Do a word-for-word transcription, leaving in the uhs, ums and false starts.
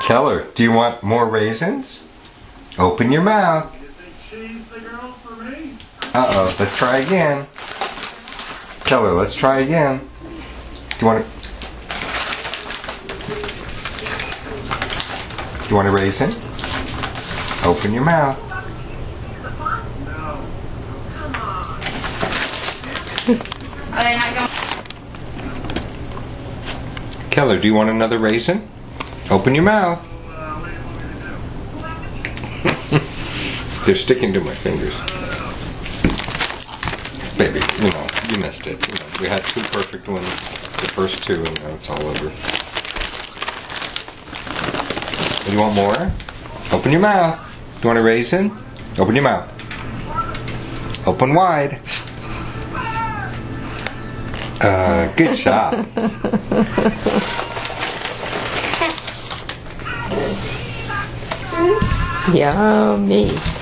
Keller, do you want more raisins? Open your mouth. Uh-oh, let's try again. Keller, let's try again. Do you want to... Do you want a raisin? Open your mouth. Are they not going? Keller, do you want another raisin? Open your mouth. They're sticking to my fingers. Baby, you know, you missed it. You know, we had two perfect ones, the first two, and now it's all over. You want more? Open your mouth. You want a raisin? Open your mouth. Open wide. Uh, good job. Yummy.